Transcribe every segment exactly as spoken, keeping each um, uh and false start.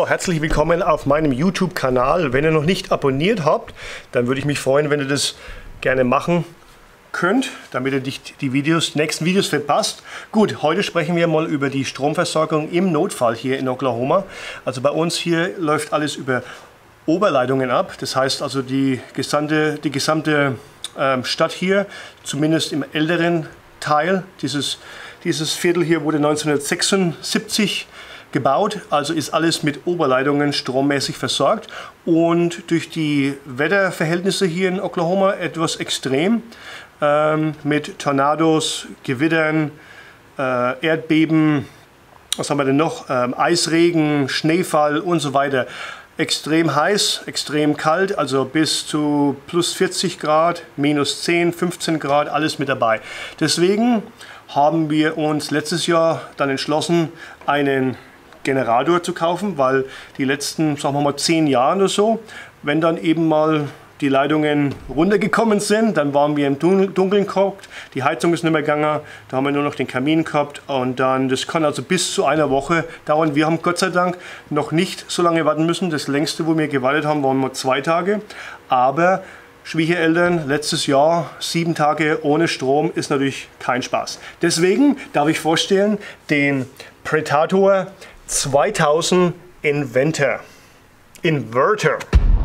So, herzlich willkommen auf meinem YouTube-Kanal. Wenn ihr noch nicht abonniert habt, dann würde ich mich freuen, wenn ihr das gerne machen könnt, damit ihr nicht die Videos, die nächsten Videos verpasst. Gut, heute sprechen wir mal über die Stromversorgung im Notfall hier in Oklahoma. Also bei uns hier läuft alles über Oberleitungen ab. Das heißt also die gesamte, die gesamte ähm, Stadt hier, zumindest im älteren Teil, dieses, dieses Viertel hier wurde neunzehnhundertsechsundsiebzig gebaut, also ist alles mit Oberleitungen strommäßig versorgt und durch die Wetterverhältnisse hier in Oklahoma etwas extrem ähm, mit Tornados, Gewittern, äh, Erdbeben, was haben wir denn noch, ähm, Eisregen, Schneefall und so weiter. Extrem heiß, extrem kalt, also bis zu plus vierzig Grad, minus zehn, fünfzehn Grad, alles mit dabei. Deswegen haben wir uns letztes Jahr dann entschlossen, einen Generator zu kaufen, weil die letzten, sagen wir mal, zehn Jahre oder so, wenn dann eben mal die Leitungen runtergekommen sind, dann waren wir im Dunkeln gekocht, die Heizung ist nicht mehr gegangen, da haben wir nur noch den Kamin gehabt und dann, das kann also bis zu einer Woche dauern. Wir haben Gott sei Dank noch nicht so lange warten müssen, das längste, wo wir gewartet haben, waren nur zwei Tage, aber Schwiegereltern, letztes Jahr sieben Tage ohne Strom ist natürlich kein Spaß. Deswegen darf ich vorstellen, den Predator zweitausend Inventor. Inverter.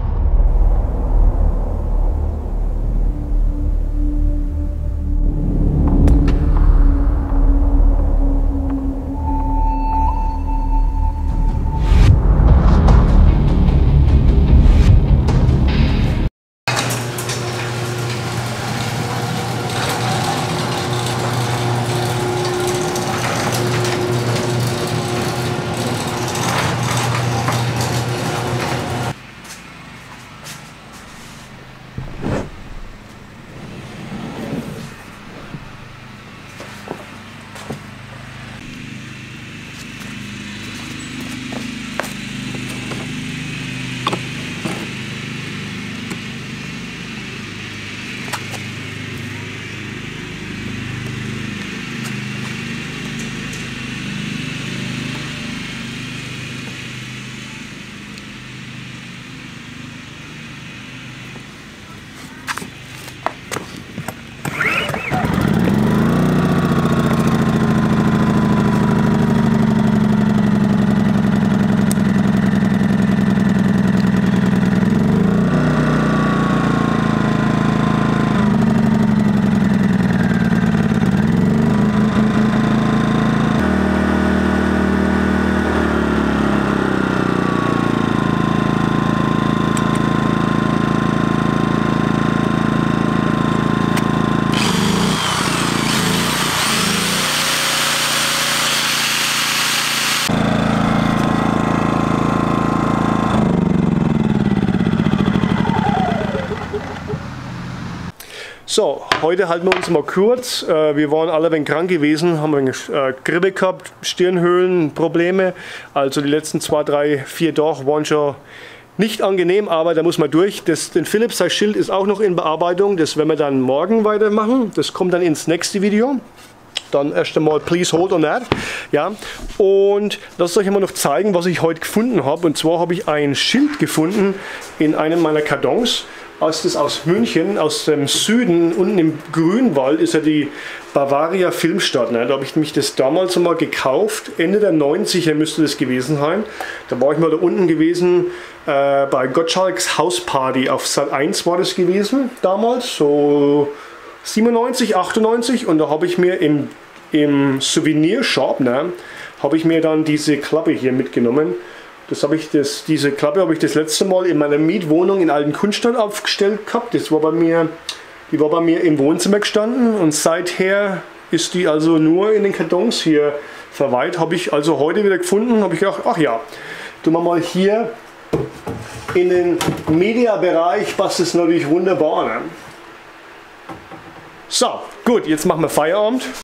So, heute halten wir uns mal kurz. Wir waren alle ein wenig krank gewesen, haben eine Grippe gehabt, Stirnhöhlenprobleme. Also die letzten zwei, drei, vier Tage waren schon nicht angenehm, aber da muss man durch. Das, den Philips, sein Schild ist auch noch in Bearbeitung. Das werden wir dann morgen weitermachen. Das kommt dann ins nächste Video. Dann erst einmal please hold on that. Ja, und lasst euch immer noch zeigen, was ich heute gefunden habe. Und zwar habe ich ein Schild gefunden in einem meiner Kartons. Als das aus München, aus dem Süden, unten im Grünwald, ist ja die Bavaria Filmstadt. Ne? Da habe ich mich das damals mal gekauft, Ende der neunziger müsste das gewesen sein. Da war ich mal da unten gewesen, äh, bei Gottschalks Hausparty auf Sat eins war das gewesen, damals, so siebenundneunzig, achtundneunzig. Und da habe ich mir im, im Souvenirshop, ne, habe ich mir dann diese Klappe hier mitgenommen. Das habe ich das, diese Klappe habe ich das letzte Mal in meiner Mietwohnung in Altenkunstadt aufgestellt gehabt. Das war bei mir, die war bei mir im Wohnzimmer gestanden und seither ist die also nur in den Kartons hier verweilt. Habe ich also heute wieder gefunden, habe ich gedacht, ach ja, tun wir mal hier in den Media-Bereich, passt es natürlich wunderbar. Ne? So, gut, jetzt machen wir Feierabend.